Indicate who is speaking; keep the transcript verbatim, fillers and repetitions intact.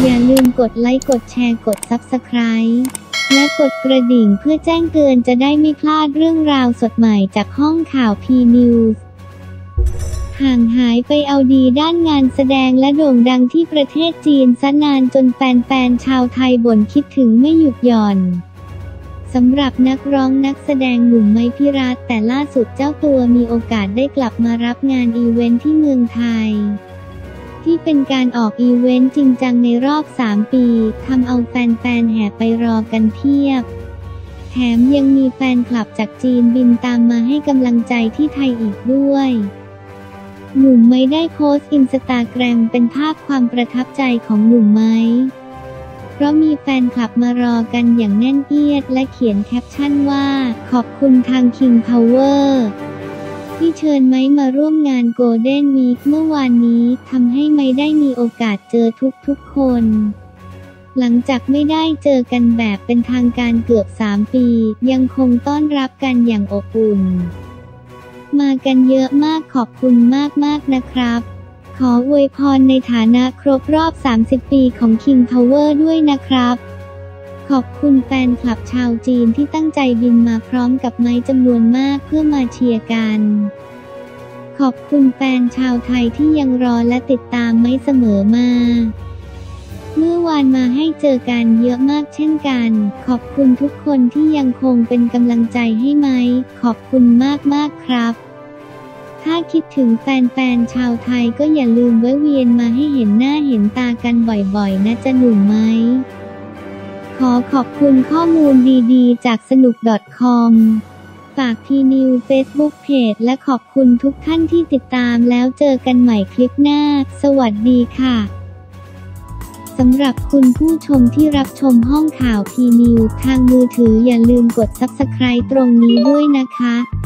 Speaker 1: อย่าลืมกดไลค์กดแชร์กด ซับสไครบ์ และกดกระดิ่งเพื่อแจ้งเตือนจะได้ไม่พลาดเรื่องราวสดใหม่จากห้องข่าว พี นิวส์ ห่างหายไปเอาดีด้านงานแสดงและโด่งดังที่ประเทศจีนซะนานจนแฟนๆชาวไทยบ่นคิดถึงไม่หยุดหย่อนสำหรับนักร้องนักแสดงหนุ่มไมค์พิรัตน์แต่ล่าสุดเจ้าตัวมีโอกาสได้กลับมารับงานอีเวนท์ที่เมืองไทยที่เป็นการออกอีเวนต์จริงจังในรอบสามปีทำเอาแฟนๆแห่ไปรอกันเพียบแถมยังมีแฟนคลับจากจีนบินตามมาให้กำลังใจที่ไทยอีกด้วยหนุ่มไมค์ได้โพสต์อินสตาแกรมเป็นภาพความประทับใจของหนุ่มไมค์เพราะมีแฟนคลับมารอกันอย่างแน่นเอียดและเขียนแคปชั่นว่าขอบคุณทาง King Power ที่เชิญไมค์มาร่วมงาน Golden Week เมื่อวานนี้ทำให้ไมค์ได้มีโอกาสเจอทุกๆคนหลังจากไม่ได้เจอกันแบบเป็นทางการเกือบสามปียังคงต้อนรับกันอย่างอบอุ่นมากันเยอะมากขอบคุณมากๆนะครับขออวยพรในฐานะครบรอบสามสิบปีของ King Power ด้วยนะครับขอบคุณแฟนคลับชาวจีนที่ตั้งใจบินมาพร้อมกับไมค์จำนวนมากเพื่อมาเชียร์กันขอบคุณแฟนชาวไทยที่ยังรอและติดตามไมค์เสมอมาเมื่อวานมาให้เจอกันเยอะมากเช่นกันขอบคุณทุกคนที่ยังคงเป็นกำลังใจให้ไมค์ขอบคุณมากๆครับถ้าคิดถึงแฟนๆชาวไทยก็อย่าลืมแวะเวียนมาให้เห็นหน้าเห็นตากันบ่อยๆนะจะหนุ่มไมค์ขอขอบคุณข้อมูลดีๆจากสนุก .คอม ฝาก พี นิวส์ เฟซบุ๊ก เพจ และขอบคุณทุกท่านที่ติดตามแล้วเจอกันใหม่คลิปหน้าสวัสดีค่ะสำหรับคุณผู้ชมที่รับชมห้องข่าว พี นิวส์ ทางมือถืออย่าลืมกด ซับสไครบ์ ตรงนี้ด้วยนะคะ